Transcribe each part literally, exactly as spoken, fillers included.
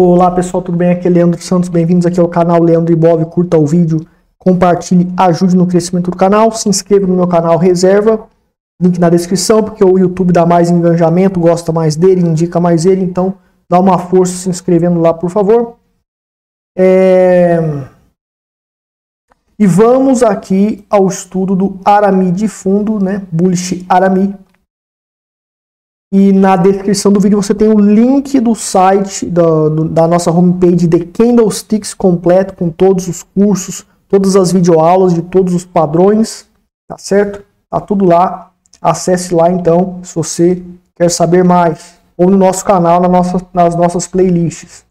Olá pessoal, tudo bem? Aqui é Leandro Santos, bem-vindos aqui ao canal Leandro Ibov. Curta o vídeo, compartilhe, ajude no crescimento do canal, se inscreva no meu canal Reserva, link na descrição, porque o YouTube dá mais engajamento, gosta mais dele, indica mais ele, então dá uma força se inscrevendo lá, por favor. É... E vamos aqui ao estudo do Arami de fundo, né? Bullish Arami. E na descrição do vídeo você tem o link do site, da, do, da nossa homepage de Candlesticks completo, com todos os cursos, todas as videoaulas de todos os padrões, tá certo? Tá tudo lá, acesse lá então, se você quer saber mais. Ou no nosso canal, na nossa, nas nossas playlists.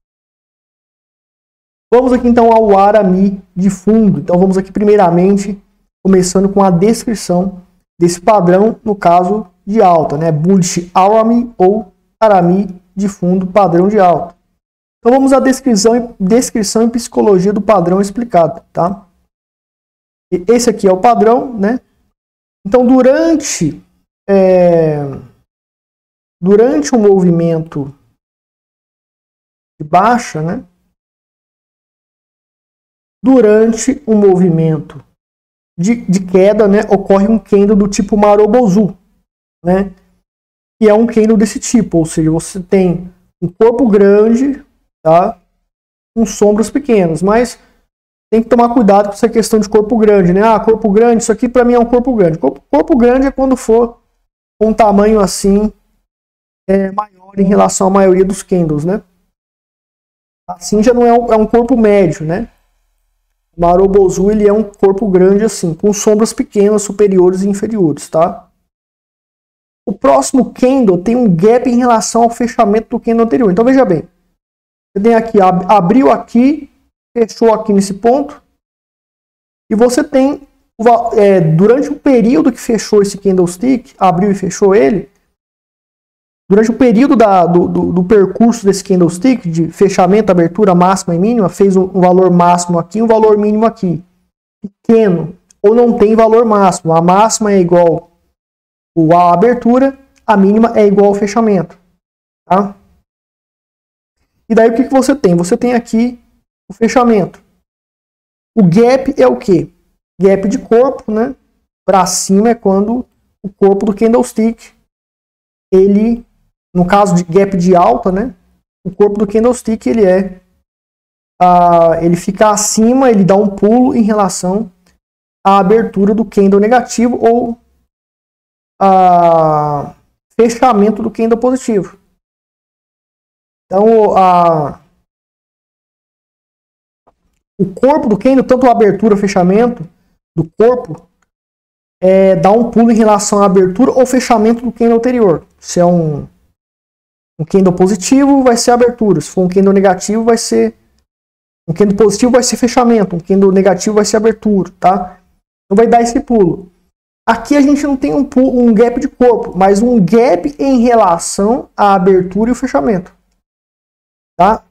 Vamos aqui então ao Arami de fundo. Então vamos aqui primeiramente, começando com a descrição desse padrão, no caso de alta, né? Bullish Arami ou Arami de fundo padrão de alta. Então vamos à descrição, descrição e psicologia do padrão explicado, tá? E esse aqui é o padrão, né? Então durante é, durante o movimento de baixa, né? Durante o movimento de, de queda, né? Ocorre um candle do tipo Marobozu, né? E é um candle desse tipo, ou seja, você tem um corpo grande, tá? Com sombras pequenas, mas tem que tomar cuidado com essa questão de corpo grande, né? Ah, corpo grande, isso aqui para mim é um corpo grande. Corpo, corpo grande é quando for um tamanho assim é, maior em relação à maioria dos candles, né? Assim já não é um, é um corpo médio, né? O Marobozu, ele é um corpo grande assim, com sombras pequenas, superiores e inferiores, tá? O próximo candle tem um gap em relação ao fechamento do candle anterior. Então veja bem, você tem aqui, ab abriu aqui, fechou aqui nesse ponto, e você tem, é, durante o período que fechou esse candlestick, abriu e fechou ele, durante o período da, do, do, do percurso desse candlestick, de fechamento, abertura máxima e mínima, fez um, um valor máximo aqui, um valor mínimo aqui, pequeno, ou não tem valor máximo, a máxima é igual a abertura, a mínima é igual ao fechamento, tá? E daí o que, que você tem? Você tem aqui o fechamento. O gap é o que? Gap de corpo, né? Para cima é quando o corpo do candlestick, ele, no caso de gap de alta, né? O corpo do candlestick, ele é, uh, ele fica acima, ele dá um pulo em relação à abertura do candle negativo ou a fechamento do candle positivo. Então, a, o corpo do candle, tanto a abertura e o fechamento do corpo, é, dá um pulo em relação à abertura ou fechamento do candle anterior. Se é um, um candle positivo, vai ser abertura. Se for um candle negativo, vai ser um candle positivo vai ser fechamento, um candle negativo vai ser abertura, tá? Então vai dar esse pulo. Aqui a gente não tem um, um gap de corpo, mas um gap em relação à abertura e o fechamento. Tá?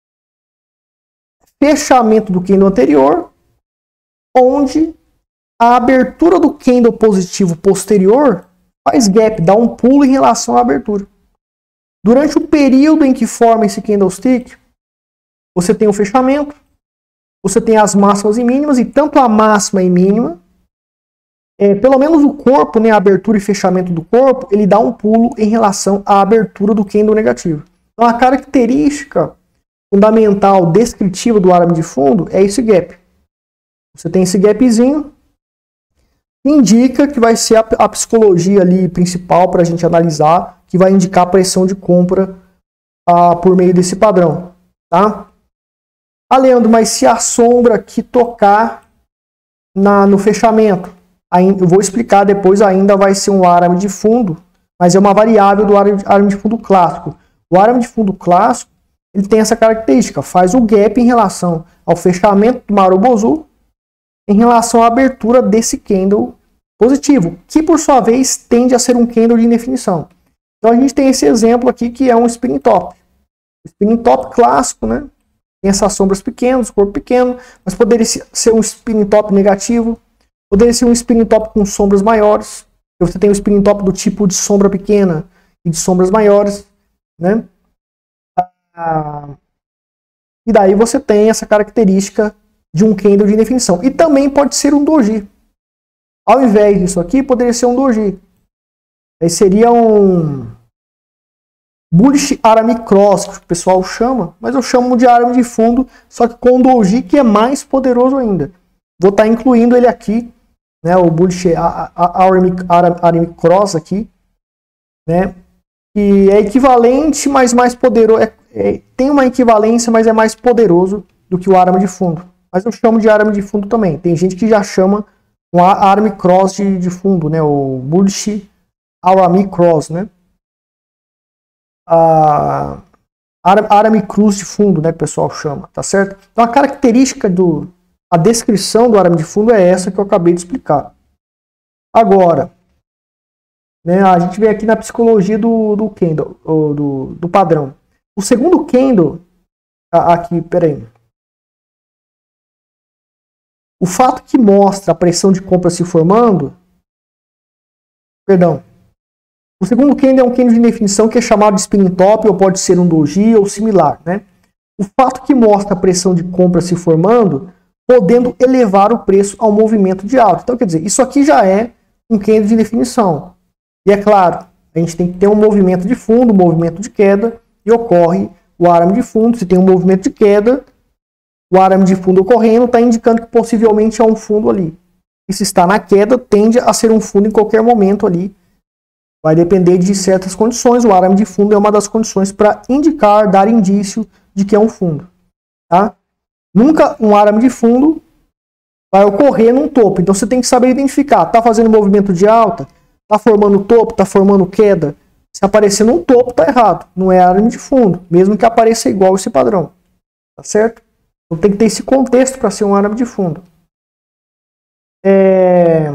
Fechamento do candle anterior, onde a abertura do candle positivo posterior faz gap, dá um pulo em relação à abertura. Durante o período em que forma esse candlestick, você tem o fechamento, você tem as máximas e mínimas, e tanto a máxima e mínima, É, pelo menos o corpo, né, a abertura e fechamento do corpo, ele dá um pulo em relação à abertura do candle negativo. Então a característica fundamental descritiva do Arami de fundo é esse gap. Você tem esse gapzinho, que indica que vai ser a, a psicologia ali principal para a gente analisar, que vai indicar a pressão de compra ah, por meio desse padrão. Tá? Ah, Leandro, mas se a sombra aqui tocar na, no fechamento? Eu vou explicar depois, ainda vai ser um Arami de fundo, mas é uma variável do Arami de fundo clássico. O Arami de fundo clássico, ele tem essa característica, faz o gap em relação ao fechamento do Marobozu, em relação à abertura desse candle positivo, que por sua vez tende a ser um candle de indefinição. Então a gente tem esse exemplo aqui que é um spinning top. O spinning top clássico, né? Tem essas sombras pequenas, corpo pequeno, mas poderia ser um spinning top negativo. Poderia ser um spinning top com sombras maiores. Você tem um spinning top do tipo de sombra pequena e de sombras maiores, né? Ah, E daí você tem essa característica de um candle de indefinição. E também pode ser um doji. Ao invés disso aqui, poderia ser um doji. Aí seria um bullish arame cross, que o pessoal chama, mas eu chamo de arame de fundo, só que com um doji que é mais poderoso ainda. Vou estar incluindo ele aqui, né, o bullish arame, arame cross aqui, né, que é equivalente, mas mais poderoso. É, é, tem uma equivalência, mas é mais poderoso do que o arame de fundo. Mas eu chamo de arame de fundo também. Tem gente que já chama um arame cross de, de fundo, né, o bullish arame cross, né. A arame cruz de fundo, né, que o pessoal chama, tá certo? Então a característica do a descrição do arame de fundo é essa que eu acabei de explicar. Agora, né, a gente vem aqui na psicologia do, do candle, do, do padrão. O segundo candle, aqui, peraí. O fato que mostra a pressão de compra se formando, perdão, o segundo candle é um candle de definição que é chamado de spinning top, ou pode ser um doji ou similar, né? O fato que mostra a pressão de compra se formando, podendo elevar o preço ao movimento de alta. Então, quer dizer, isso aqui já é um candle de definição. E é claro, a gente tem que ter um movimento de fundo, um movimento de queda, e ocorre o arame de fundo. Se tem um movimento de queda, o arame de fundo ocorrendo está indicando que possivelmente há um fundo ali. E se está na queda, tende a ser um fundo em qualquer momento ali. Vai depender de certas condições. O arame de fundo é uma das condições para indicar, dar indício de que é um fundo. Tá? Nunca um arame de fundo vai ocorrer num topo. Então você tem que saber identificar. Está fazendo movimento de alta? Está formando topo? Está formando queda? Se aparecer num topo, está errado. Não é arame de fundo. Mesmo que apareça igual esse padrão. Tá certo? Então tem que ter esse contexto para ser um arame de fundo. É...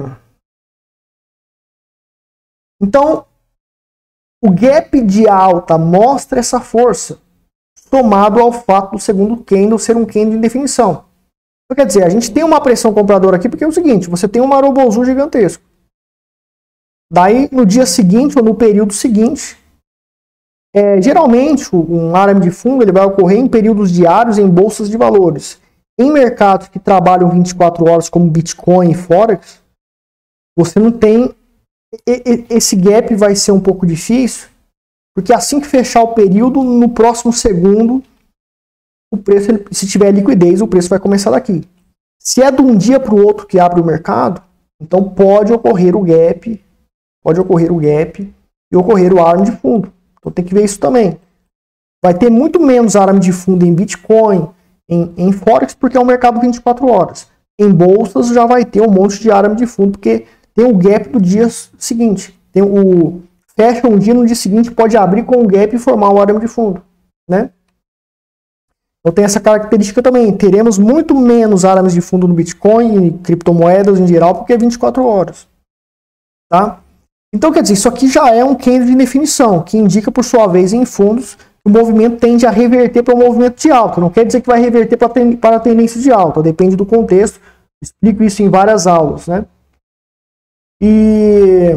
Então, o gap de alta mostra essa força, somado ao fato do segundo candle ser um candle de definição. Então, quer dizer, a gente tem uma pressão compradora aqui, porque é o seguinte, você tem um marobozu gigantesco. Daí, no dia seguinte, ou no período seguinte, é, geralmente, um arame de fundo ele vai ocorrer em períodos diários em bolsas de valores. Em mercados que trabalham vinte e quatro horas, como Bitcoin e Forex, você não tem... Esse gap vai ser um pouco difícil, porque assim que fechar o período, no próximo segundo, o preço, se tiver liquidez, o preço vai começar daqui. Se é de um dia para o outro que abre o mercado, então pode ocorrer o gap, pode ocorrer o gap e ocorrer o arame de fundo. Então tem que ver isso também. Vai ter muito menos arame de fundo em Bitcoin, em, em Forex, porque é um mercado vinte e quatro horas. Em bolsas já vai ter um monte de arame de fundo, porque tem o gap do dia seguinte. Tem o fecha um dia, no dia seguinte pode abrir com o gap e formar o arame de fundo, né? Então tem essa característica também. Teremos muito menos arames de fundo no Bitcoin e criptomoedas em geral, porque é vinte e quatro horas, tá? Então quer dizer, isso aqui já é um candle de definição, que indica por sua vez em fundos que o movimento tende a reverter para o movimento de alta. Não quer dizer que vai reverter para a tendência de alta, depende do contexto. Explico isso em várias aulas, né? E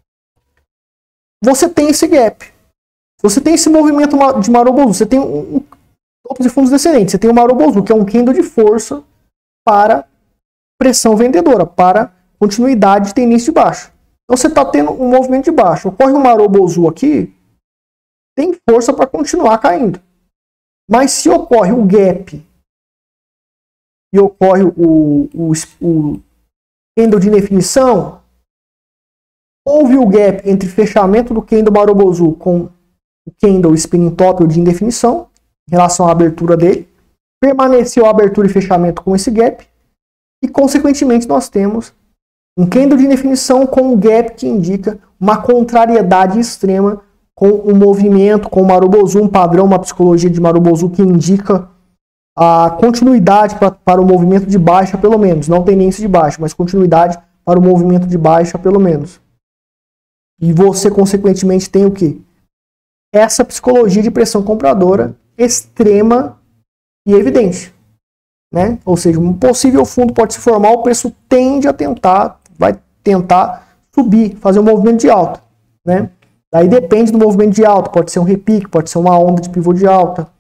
você tem esse gap. Você tem esse movimento de marobozu. Você tem um, um topo de fundos descendentes. Você tem o marobozu, que é um candle de força para pressão vendedora, para continuidade de tendência de baixo. Então você está tendo um movimento de baixo. Ocorre um marobozu aqui, tem força para continuar caindo. Mas se ocorre o gap e ocorre o, o, o candle de indefinição, houve o gap entre fechamento do candle marobozu com o candle spinning top ou de indefinição, em relação à abertura dele, permaneceu a abertura e fechamento com esse gap, e consequentemente nós temos um candle de indefinição com um gap que indica uma contrariedade extrema com o movimento, com o marobozu, um padrão, uma psicologia de marobozu que indica a continuidade pra, para o movimento de baixa pelo menos, não tendência de baixa, mas continuidade para o movimento de baixa pelo menos. E você, consequentemente, tem o quê? Essa psicologia de pressão compradora extrema e evidente, né? Ou seja, um possível fundo pode se formar, o preço tende a tentar, vai tentar subir, fazer um movimento de alta, né? Daí depende do movimento de alta, pode ser um repique, pode ser uma onda de pivô de alta,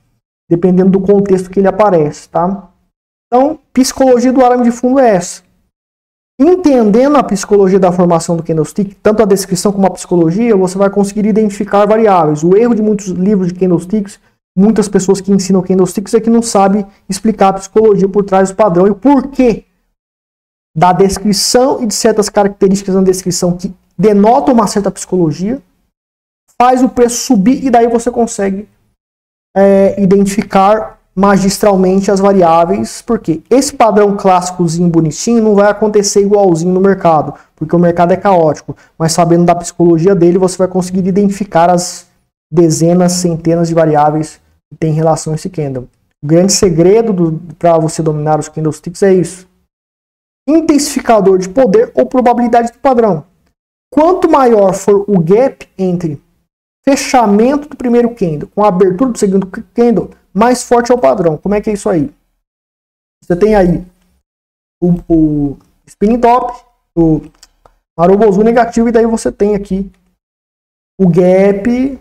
dependendo do contexto que ele aparece, tá? Então, psicologia do arame de fundo é essa. Entendendo a psicologia da formação do candlestick, tanto a descrição como a psicologia, você vai conseguir identificar variáveis. O erro de muitos livros de candlesticks, muitas pessoas que ensinam candlesticks, é que não sabe explicar a psicologia por trás do padrão e o porquê da descrição e de certas características na descrição que denotam uma certa psicologia, faz o preço subir e daí você consegue é, identificar magistralmente as variáveis, porque esse padrão clássicozinho bonitinho não vai acontecer igualzinho no mercado, porque o mercado é caótico, mas sabendo da psicologia dele, você vai conseguir identificar as dezenas, centenas de variáveis que tem em relação a esse candle. O grande segredo para você dominar os candlesticks é isso. Intensificador de poder ou probabilidade do padrão. Quanto maior for o gap entre fechamento do primeiro candle com a abertura do segundo candle, mais forte é o padrão. Como é que é isso aí? Você tem aí o, o spinning top, o Marubozu negativo, e daí você tem aqui o gap,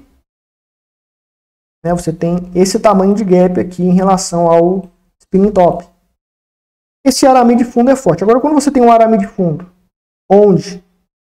né? Você tem esse tamanho de gap aqui em relação ao spinning top. Esse arame de fundo é forte. Agora, quando você tem um arame de fundo onde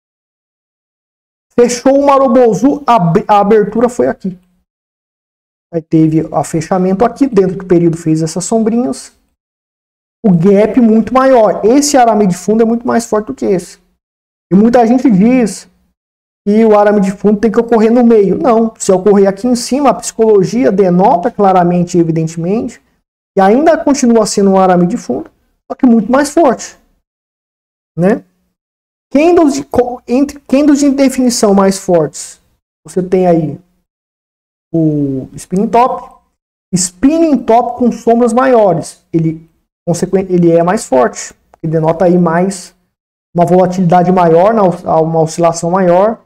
fechou o Marubozu, a abertura foi aqui. Aí teve o fechamento aqui, dentro do período fez essas sombrinhas. O gap muito maior. Esse arame de fundo é muito mais forte do que esse. E muita gente diz que o arame de fundo tem que ocorrer no meio. Não, se ocorrer aqui em cima, a psicologia denota claramente e evidentemente que ainda continua sendo um arame de fundo, só que muito mais forte. Né? Candles de, entre candles de definição mais fortes, você tem aí o spinning top, spinning top com sombras maiores, ele, ele é mais forte, ele denota aí mais uma volatilidade maior, uma oscilação maior,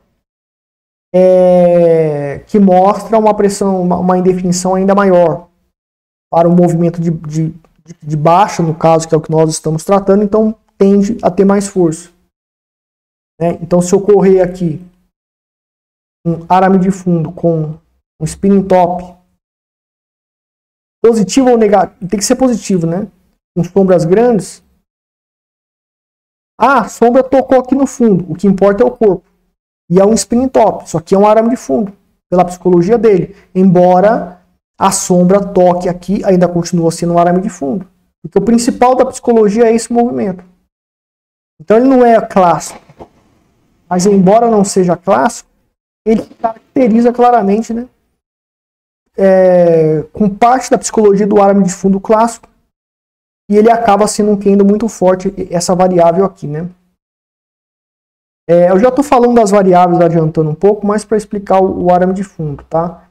é, que mostra uma pressão, uma, uma indefinição ainda maior para o movimento de, de, de baixa, no caso, que é o que nós estamos tratando, então tende a ter mais força. Né? Então, se ocorrer aqui um arame de fundo com um spinning top positivo ou negativo, tem que ser positivo, né? Com sombras grandes. Ah, a sombra tocou aqui no fundo, o que importa é o corpo. E é um spinning top, isso aqui é um arame de fundo, pela psicologia dele. Embora a sombra toque aqui, ainda continua sendo um arame de fundo. Porque o principal da psicologia é esse movimento. Então ele não é clássico. Mas embora não seja clássico, ele caracteriza claramente, né? É, com parte da psicologia do arame de fundo clássico, e ele acaba sendo um candle muito forte, essa variável aqui, né? É, eu já estou falando das variáveis, adiantando um pouco, mas para explicar o, o arame de fundo, tá?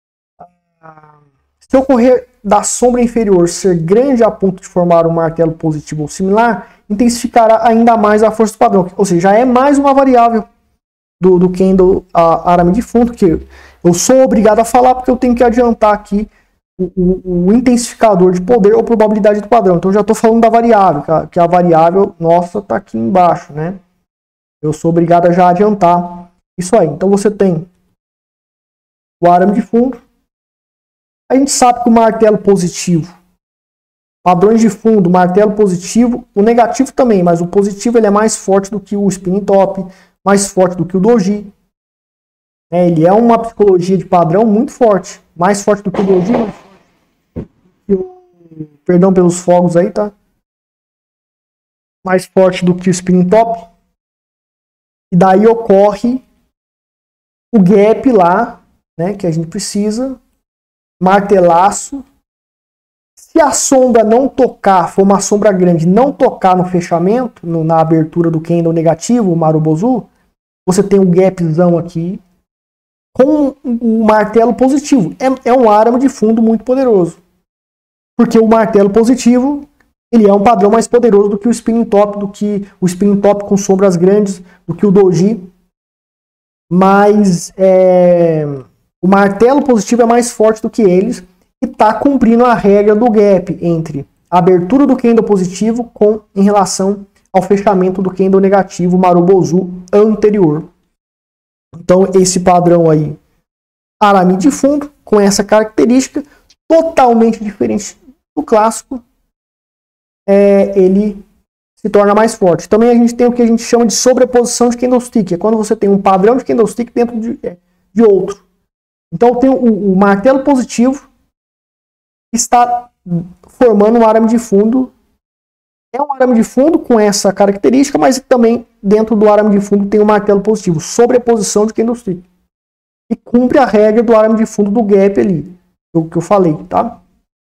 Se ocorrer da sombra inferior ser grande a ponto de formar um martelo positivo ou similar, intensificará ainda mais a força do padrão, ou seja, já é mais uma variável do, do candle a, arame de fundo, que eu sou obrigado a falar porque eu tenho que adiantar aqui o, o, o intensificador de poder ou probabilidade do padrão. Então eu já estou falando da variável, que a, que a variável nossa está aqui embaixo, né? Eu sou obrigado a já adiantar isso aí. Então você tem o arame de fundo. A gente sabe que o martelo positivo, padrões de fundo, martelo positivo, o negativo também, mas o positivo ele é mais forte do que o spinning top, mais forte do que o doji. É, ele é uma psicologia de padrão muito forte, mais forte do que o doji, mais forte que o, perdão pelos fogos aí, tá? Mais forte do que o spinning top. E daí ocorre o gap lá, né, que a gente precisa, martelaço. Se a sombra não tocar, for uma sombra grande, não tocar no fechamento, no, na abertura do candle negativo, o Marubozu, você tem um gapzão aqui com um martelo positivo. É, é um arame de fundo muito poderoso. Porque o martelo positivo, ele é um padrão mais poderoso do que o spinning top, do que o spinning top com sombras grandes, do que o doji. Mas é, o martelo positivo é mais forte do que eles e está cumprindo a regra do gap entre a abertura do candle positivo com, em relação ao fechamento do candle negativo Marubozu anterior. Então esse padrão aí, arame de fundo, com essa característica, totalmente diferente do clássico, é, ele se torna mais forte. Também a gente tem o que a gente chama de sobreposição de candlestick, é quando você tem um padrão de candlestick dentro de, de outro. Então eu tenho o, o martelo positivo que está formando um arame de fundo. É um arame de fundo com essa característica, mas também dentro do arame de fundo tem o um martelo positivo, sobreposição de candlestick. E cumpre a regra do arame de fundo do gap ali, o que eu falei, tá?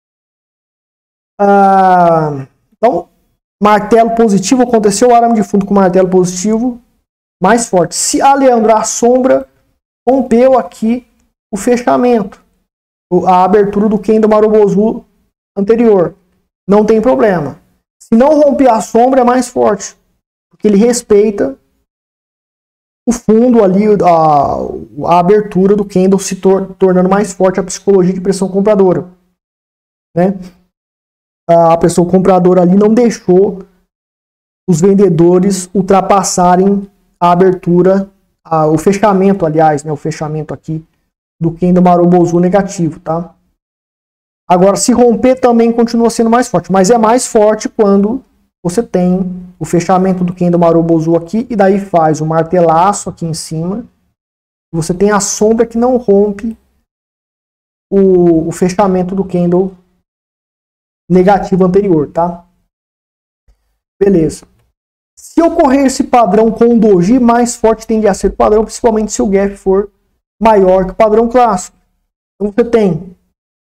Ah, então, martelo positivo, aconteceu o arame de fundo com martelo positivo mais forte. Se a Leandro, a sombra rompeu aqui o fechamento, a abertura do Kendo Marubozu anterior, não tem problema. Se não romper a sombra, é mais forte, porque ele respeita o fundo ali, a, a abertura do candle se tor tornando mais forte a psicologia de pressão compradora, né? A pressão compradora ali não deixou os vendedores ultrapassarem a abertura, a, o fechamento, aliás, né, o fechamento aqui do Kendo Marubozu negativo, tá? Agora, se romper também continua sendo mais forte, mas é mais forte quando você tem o fechamento do Kendo Marubozu aqui e daí faz o martelaço aqui em cima. Você tem a sombra que não rompe o, o fechamento do Kendo negativo anterior, tá? Beleza. Se ocorrer esse padrão com um doji, mais forte tende a ser o padrão, principalmente se o gap for maior que o padrão clássico. Então você tem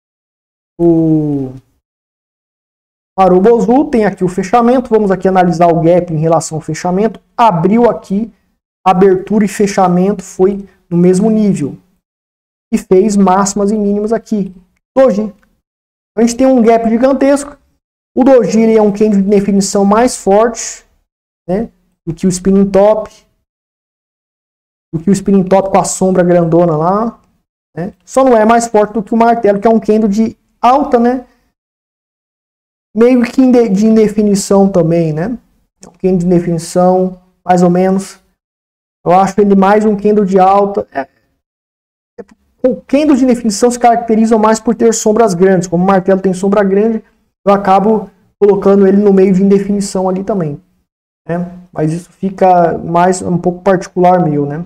o Marubozu, tem aqui o fechamento, vamos aqui analisar o gap em relação ao fechamento, abriu aqui, abertura e fechamento foi no mesmo nível, e fez máximas e mínimas aqui, doji. A gente tem um gap gigantesco, o doji ele é um candle de definição mais forte, né, do que o spinning top, do que o spinning top com a sombra grandona lá, né, só não é mais forte do que o martelo, que é um candle de alta, né, meio que de indefinição também, né? É um candle de definição, mais ou menos. Eu acho ele mais um candle de alta. É, é, o candle de definição se caracteriza mais por ter sombras grandes. Como o martelo tem sombra grande, eu acabo colocando ele no meio de indefinição ali também, né? Mas isso fica mais um pouco particular meu, né?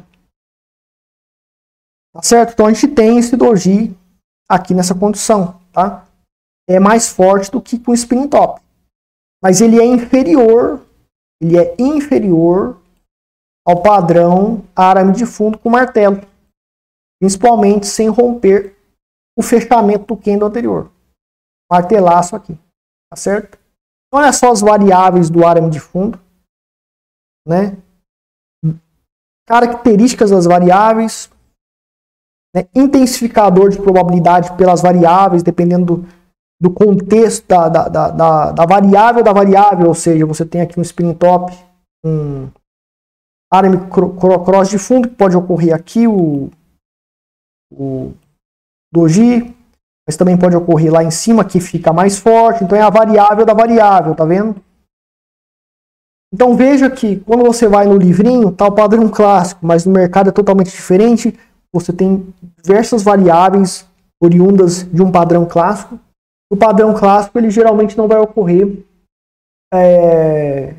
Tá certo? Então a gente tem esse doji aqui nessa condição, tá? É mais forte do que com o spinning top. Mas ele é inferior, ele é inferior ao padrão arame de fundo com martelo. Principalmente sem romper o fechamento do candle anterior. Martelaço aqui. Tá certo? Então olha só as variáveis do arame de fundo, né? Características das variáveis, né? Intensificador de probabilidade pelas variáveis, dependendo do do contexto da, da, da, da, da variável da variável, ou seja, você tem aqui um spinning top, um arame cross de fundo, que pode ocorrer aqui, o, o doji, mas também pode ocorrer lá em cima, que fica mais forte, então é a variável da variável, tá vendo? Então veja que quando você vai no livrinho, tá o padrão clássico, mas no mercado é totalmente diferente, você tem diversas variáveis oriundas de um padrão clássico. O padrão clássico, ele geralmente não vai ocorrer é,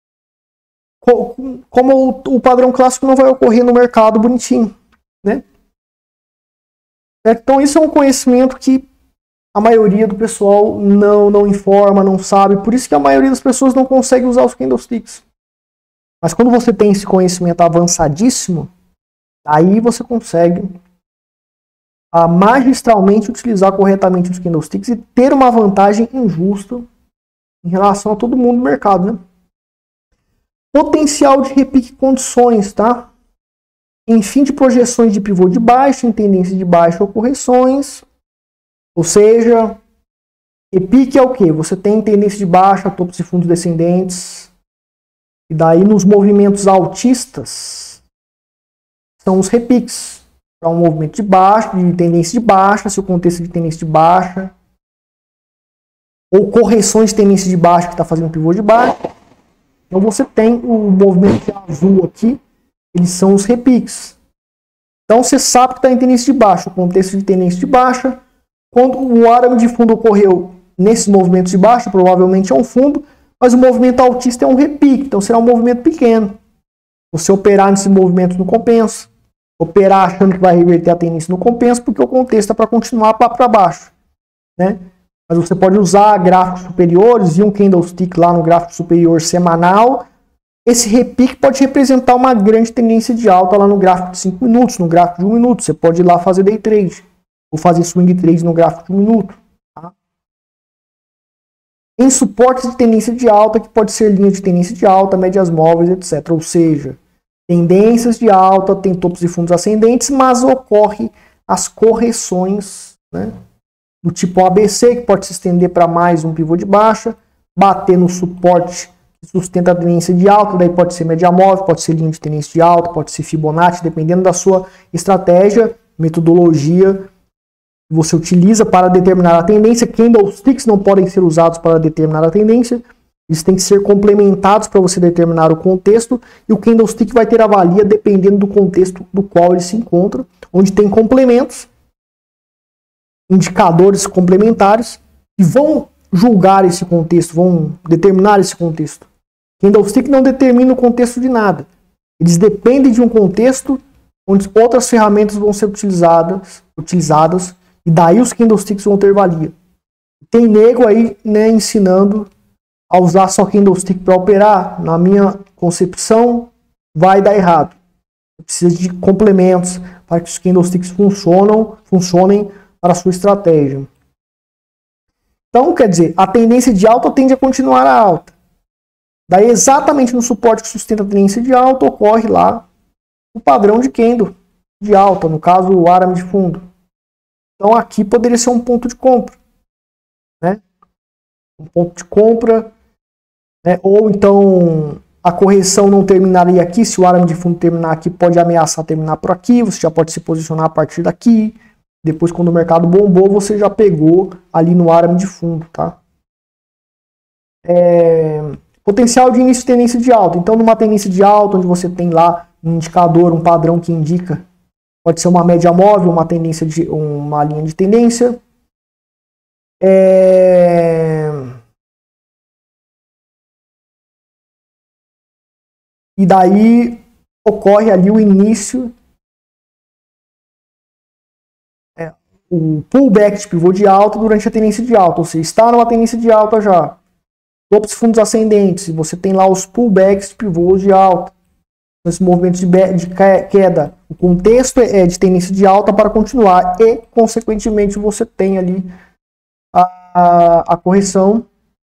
como o, o padrão clássico não vai ocorrer no mercado bonitinho, né? Então isso é um conhecimento que a maioria do pessoal não, não informa, não sabe, por isso que a maioria das pessoas não consegue usar os candlesticks. Mas quando você tem esse conhecimento avançadíssimo, aí você consegue a magistralmente utilizar corretamente os candlesticks e ter uma vantagem injusta em relação a todo mundo no mercado, né? Potencial de repique condições, tá? Em fim de projeções de pivô de baixa, em tendência de baixa ou correções, ou seja, repique é o que? Você tem tendência de baixa, topos e fundos descendentes, e daí nos movimentos altistas são os repiques. Para um movimento de baixa, de tendência de baixa, se o contexto de tendência de baixa, ou correções de tendência de baixa que está fazendo pivô de baixa. Então você tem o movimento de azul aqui, eles são os repiques. Então você sabe que está em tendência de baixa, o contexto de tendência de baixa, Quando o arame de fundo ocorreu nesses movimentos de baixa, provavelmente é um fundo, mas o movimento altista é um repique, então será um movimento pequeno. Você operar nesses movimentos não compensa. Operar achando que vai reverter a tendência não compensa, porque o contexto é para continuar para baixo, né? Mas você pode usar gráficos superiores e um candlestick lá no gráfico superior semanal. Esse repique pode representar uma grande tendência de alta lá no gráfico de cinco minutos, no gráfico de um minuto. Você pode ir lá fazer day trade ou fazer swing trade no gráfico de um minuto. Tá? Em suportes de tendência de alta, que pode ser linha de tendência de alta, médias móveis, etcétera. Ou seja, tendências de alta, tem topos e fundos ascendentes, mas ocorre as correções, né, do tipo A B C, que pode se estender para mais um pivô de baixa, bater no suporte que sustenta a tendência de alta, daí pode ser média móvel, pode ser linha de tendência de alta, pode ser Fibonacci, dependendo da sua estratégia, metodologia que você utiliza para determinar a tendência. Candlesticks não podem ser usados para determinar a tendência, eles têm que ser complementados para você determinar o contexto, e o candlestick vai ter a valia dependendo do contexto do qual ele se encontra, onde tem complementos, indicadores complementares, que vão julgar esse contexto, vão determinar esse contexto. Candlestick não determina o contexto de nada. Eles dependem de um contexto onde outras ferramentas vão ser utilizadas, utilizadas e daí os candlesticks vão ter valia. Tem nego aí, né, ensinando a usar só candlestick para operar. Na minha concepção, vai dar errado. Precisa de complementos para que os candlesticks funcionam, funcionem para a sua estratégia. Então, quer dizer, a tendência de alta tende a continuar a alta. Daí, exatamente no suporte que sustenta a tendência de alta, ocorre lá o padrão de candle de alta, no caso, o arame de fundo. Então, aqui poderia ser um ponto de compra, né? Um ponto de compra, né? Ou então a correção não terminaria aqui. Se o arame de fundo terminar aqui, pode ameaçar terminar por aqui. Você já pode se posicionar a partir daqui. Depois, quando o mercado bombou, você já pegou ali no arame de fundo, tá? É... Potencial de início de tendência de alta. Então, numa tendência de alta, onde você tem lá um indicador, um padrão que indica, pode ser uma média móvel, uma tendência de uma linha de tendência. É... E daí ocorre ali o início, é, o pullback de pivô de alta durante a tendência de alta, ou seja, está numa tendência de alta já. Topos e fundos ascendentes, você tem lá os pullbacks de pivôs de alta, esses movimentos de, de queda. O contexto é de tendência de alta para continuar e, consequentemente, você tem ali a, a, a correção.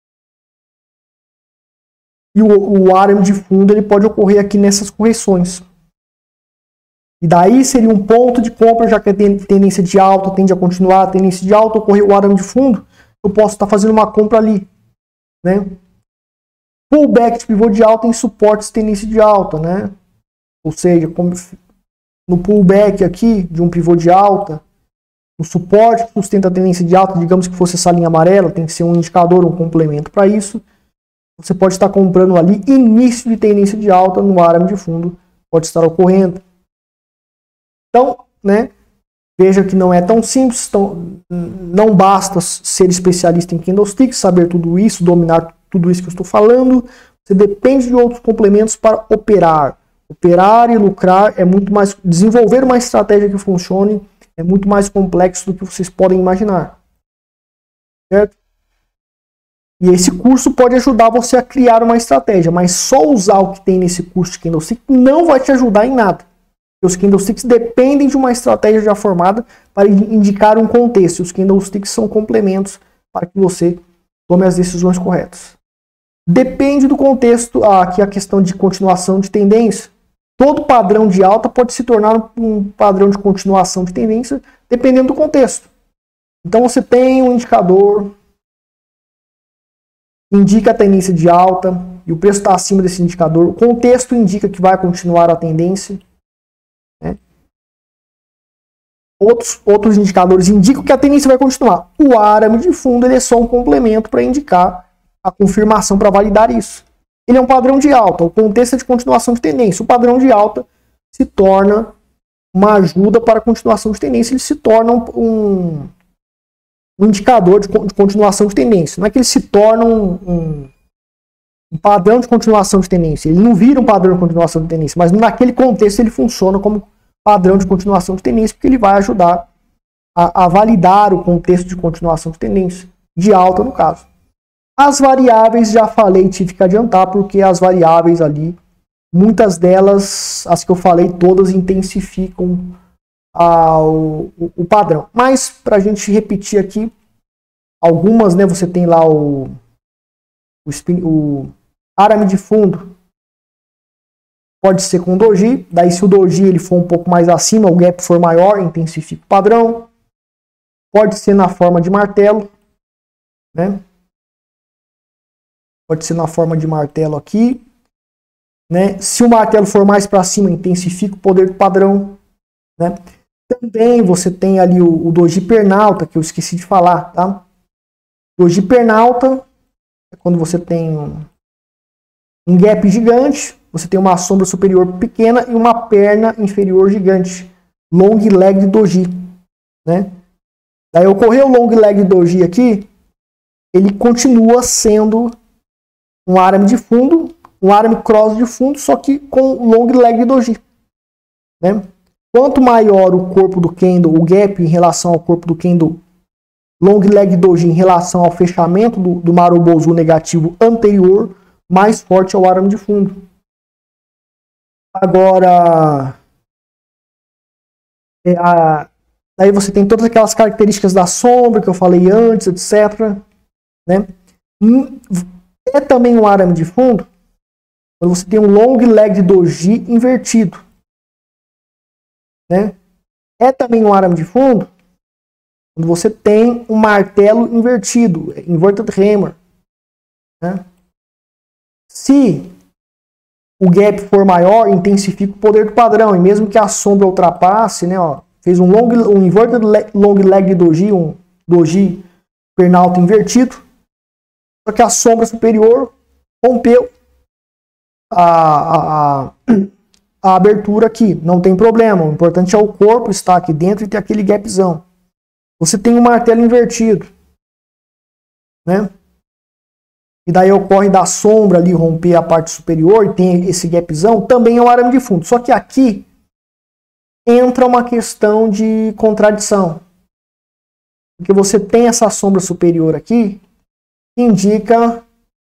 E o, o arame de fundo ele pode ocorrer aqui nessas correções. E daí seria um ponto de compra, já que a tendência de alta tende a continuar, a tendência de alta ocorreu o arame de fundo, eu posso estar fazendo uma compra ali, né? Pullback de pivô de alta em suportes de tendência de alta, né? Ou seja, como no pullback aqui de um pivô de alta, o suporte que sustenta a tendência de alta, digamos que fosse essa linha amarela, tem que ser um indicador, um complemento para isso. Você pode estar comprando ali início de tendência de alta no arame de fundo, pode estar ocorrendo. Então, né, veja que não é tão simples, tão, não basta ser especialista em candlesticks, saber tudo isso, dominar tudo isso que eu estou falando. Você depende de outros complementos para operar. Operar e lucrar é muito mais, desenvolver uma estratégia que funcione é muito mais complexo do que vocês podem imaginar. Certo? E esse curso pode ajudar você a criar uma estratégia, mas só usar o que tem nesse curso de candlestick não vai te ajudar em nada. Os candlesticks dependem de uma estratégia já formada para indicar um contexto. Os candlesticks são complementos para que você tome as decisões corretas. Depende do contexto, aqui a questão de continuação de tendência. Todo padrão de alta pode se tornar um padrão de continuação de tendência, dependendo do contexto. Então você tem um indicador, indica a tendência de alta, e o preço está acima desse indicador. O contexto indica que vai continuar a tendência. Né? Outros, outros indicadores indicam que a tendência vai continuar. O arame de fundo ele é só um complemento para indicar a confirmação, para validar isso. Ele é um padrão de alta, o contexto é de continuação de tendência. O padrão de alta se torna uma ajuda para a continuação de tendência, ele se torna um, um, um indicador de, de continuação de tendência. Não é que ele se torna um, um, um padrão de continuação de tendência. Ele não vira um padrão de continuação de tendência, mas naquele contexto ele funciona como padrão de continuação de tendência, porque ele vai ajudar a, a validar o contexto de continuação de tendência, de alta no caso. As variáveis, já falei, tive que adiantar, porque as variáveis ali, muitas delas, as que eu falei, todas intensificam a, o, o padrão. Mas, para a gente repetir aqui, algumas, né, você tem lá o, o, spin, o arame de fundo, pode ser com doji, daí se o doji ele for um pouco mais acima, o gap for maior, intensifica o padrão. Pode ser na forma de martelo, né? Pode ser na forma de martelo aqui, né? Se o martelo for mais para cima, intensifica o poder do padrão, né? Também você tem ali o, o doji pernalta, que eu esqueci de falar, tá? Doji pernalta é quando você tem um, um gap gigante, você tem uma sombra superior pequena e uma perna inferior gigante, long leg doji, né? Daí ocorreu o long leg doji aqui, ele continua sendo um arame de fundo, um arame cross de fundo, só que com long leg doji, né? Quanto maior o corpo do candle, o gap em relação ao corpo do candle long leg doji em relação ao fechamento do, do Marubozu negativo anterior, mais forte é o arame de fundo. Agora, é, a, aí você tem todas aquelas características da sombra que eu falei antes, etcétera, né? É também um arame de fundo quando você tem um long leg doji invertido, né? É também um arame de fundo quando você tem um martelo invertido, inverted hammer, né? Se o gap for maior, intensifica o poder do padrão, e mesmo que a sombra ultrapasse, né, ó, fez um, long, um inverted leg, long leg doji, um doji pernalta invertido, só que a sombra superior rompeu a, a, a, a abertura aqui. Não tem problema. O importante é o corpo estar aqui dentro e ter aquele gapzão. Você tem um martelo invertido, né? E daí ocorre da sombra ali romper a parte superior e tem esse gapzão. Também é um arame de fundo. Só que aqui entra uma questão de contradição. Porque você tem essa sombra superior aqui, indica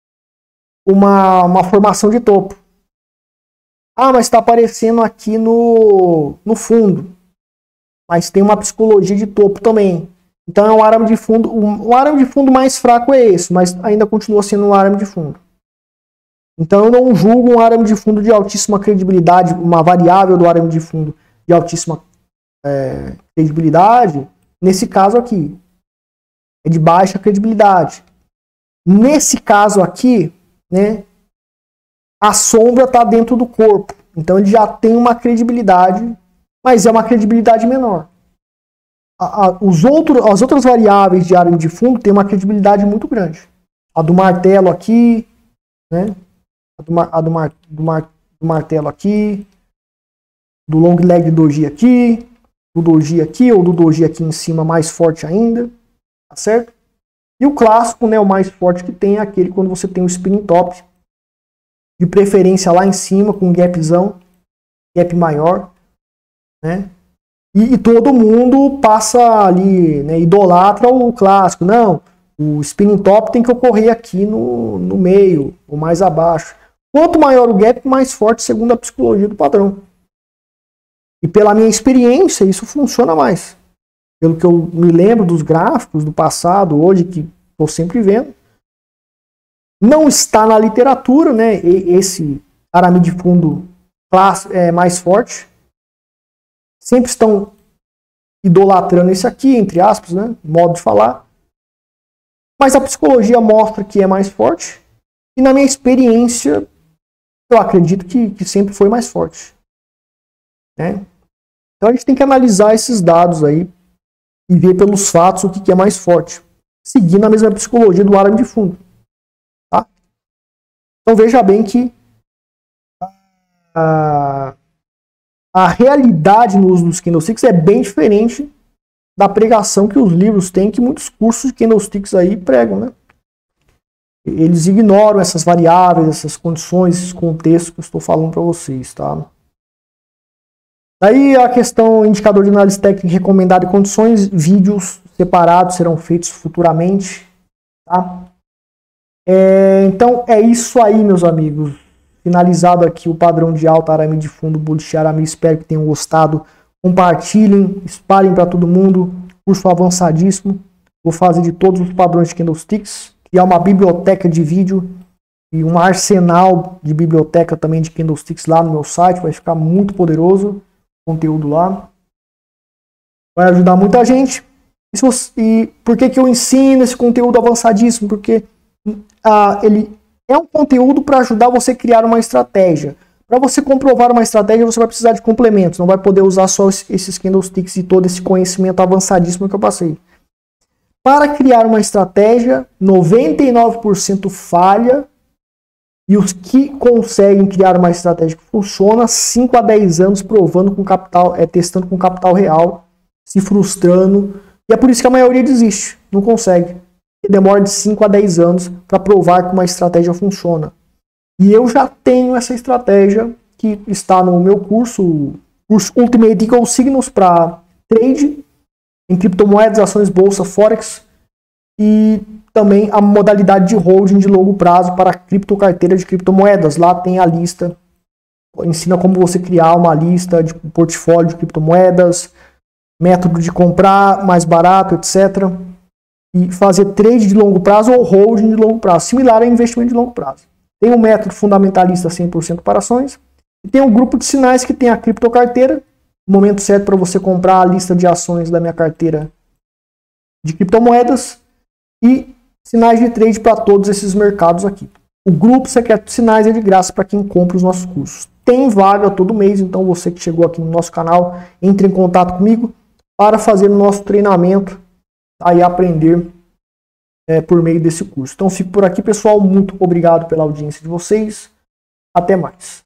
uma, uma formação de topo. Ah, mas está aparecendo aqui no, no fundo. Mas tem uma psicologia de topo também. Então é um arame de fundo. Um, um arame de fundo mais fraco é esse, mas ainda continua sendo um arame de fundo. Então eu não julgo um arame de fundo de altíssima credibilidade, uma variável do arame de fundo de altíssima é, credibilidade. Nesse caso aqui, é de baixa credibilidade. Nesse caso aqui, né, a sombra está dentro do corpo. Então ele já tem uma credibilidade, mas é uma credibilidade menor. A, a, os outros, as outras variáveis de arame de fundo têm uma credibilidade muito grande. A do martelo aqui, né, a, do, a do, mar, do, mar, do martelo aqui, do long leg doji aqui, do doji aqui, ou do doji aqui em cima mais forte ainda, tá certo? E o clássico, né, o mais forte que tem é aquele quando você tem o spinning top, de preferência lá em cima, com um gapzão, gap maior, né? E, e todo mundo passa ali, né, idolatra o clássico. Não, o spinning top tem que ocorrer aqui no, no meio, ou mais abaixo. Quanto maior o gap, mais forte, segundo a psicologia do padrão. E pela minha experiência, isso funciona mais. Pelo que eu me lembro dos gráficos do passado, hoje, que estou sempre vendo, não está na literatura, né, esse arame de fundo classe, é, mais forte. Sempre estão idolatrando esse aqui, entre aspas, né, modo de falar. Mas a psicologia mostra que é mais forte. E na minha experiência, eu acredito que, que sempre foi mais forte, né? Então a gente tem que analisar esses dados aí e ver pelos fatos o que é mais forte, seguindo a mesma psicologia do arame de fundo, tá? Então veja bem que a, a realidade no uso dos candlesticks é bem diferente da pregação que os livros têm, que muitos cursos de candlesticks aí pregam, né? Eles ignoram essas variáveis, essas condições, esses contextos que eu estou falando para vocês, tá? Daí a questão indicador de análise técnica recomendado e condições, vídeos separados serão feitos futuramente, tá? É, então é isso aí, meus amigos. Finalizado aqui o padrão de alta Arame de fundo Bullish Arame. Espero que tenham gostado. Compartilhem, espalhem para todo mundo. Curso avançadíssimo. Vou fazer de todos os padrões de candlesticks. Criar uma biblioteca de vídeo e um arsenal de biblioteca também de candlesticks lá no meu site. Vai ficar muito poderoso o conteúdo lá. Vai ajudar muita gente. E, se você, e por que que eu ensino esse conteúdo avançadíssimo? Porque ah, ele é um conteúdo para ajudar você a criar uma estratégia. Para você comprovar uma estratégia, você vai precisar de complementos. Não vai poder usar só esses candlesticks e todo esse conhecimento avançadíssimo que eu passei. Para criar uma estratégia, noventa e nove por cento falha. E os que conseguem criar uma estratégia que funciona, cinco a dez anos provando com capital, é, testando com capital real, se frustrando. E é por isso que a maioria desiste, não consegue. Demora de cinco a dez anos para provar que uma estratégia funciona. E eu já tenho essa estratégia que está no meu curso, curso Ultimate Eagle Signals para trade em criptomoedas, ações, bolsa, forex e também a modalidade de holding de longo prazo para criptocarteira de criptomoedas. Lá tem a lista, ensina como você criar uma lista de portfólio de criptomoedas, método de comprar mais barato, etcétera. E fazer trade de longo prazo ou holding de longo prazo, similar a investimento de longo prazo. Tem um método fundamentalista cem por cento para ações, e tem um grupo de sinais que tem a criptocarteira, o momento certo para você comprar a lista de ações da minha carteira de criptomoedas, e sinais de trade para todos esses mercados aqui. O grupo secreto de sinais é de graça para quem compra os nossos cursos. Tem vaga todo mês, então você que chegou aqui no nosso canal, entre em contato comigo para fazer o nosso treinamento aí aprender é, por meio desse curso. Então fico por aqui, pessoal. Muito obrigado pela audiência de vocês. Até mais.